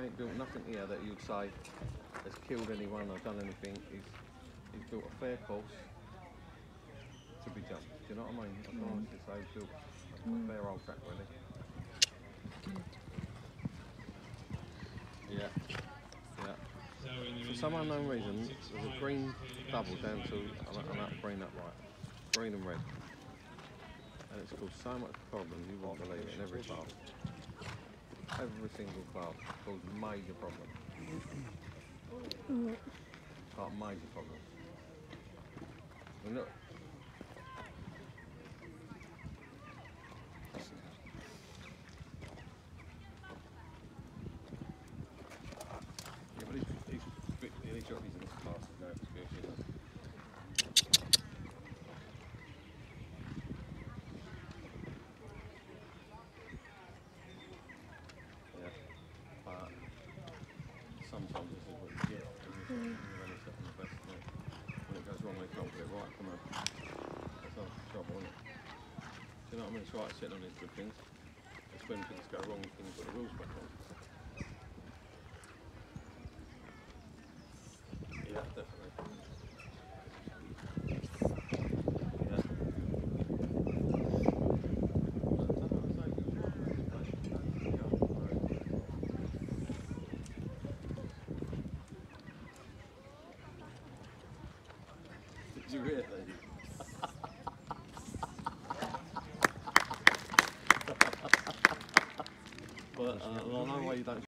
ain't built nothing here that you'd say has killed anyone or done anything. He's built a fair course to be jumped. Do you know what I mean? I can honestly say he's built a fair old track, really. Yeah. Yeah. For some unknown reason, there's a green double down to that green upright. Green and red. And it's caused so much problems, you won't believe it, in every class. Every single class caused major problems. Major problems. And look. Yeah, but he's got these in this class, no excuse, you know. Sometimes this is what you get when you're setting the best thing. When it goes wrong, they can't get it right. Come on. That's half the trouble, isn't it? Do you know what I mean? It's right sitting on these good things. It's when things go wrong, you can put the rules back on. Yeah, definitely. Did you really? But I know why you don't